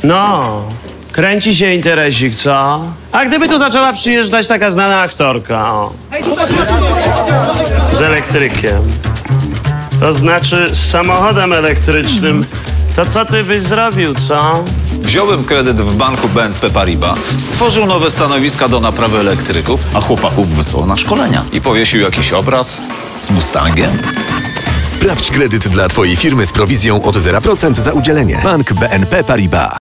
No, kręci się interesik, co? A gdyby tu zaczęła przyjeżdżać taka znana aktorka, o. Z elektrykiem. To znaczy z samochodem elektrycznym. To co ty byś zrobił, co? Wziąłem kredyt w banku BNP Paribas, stworzył nowe stanowiska do naprawy elektryków, a chłopaków wysłał na szkolenia. I powiesił jakiś obraz z Mustangiem. Sprawdź kredyt dla Twojej firmy z prowizją od 0% za udzielenie. Bank BNP Paribas.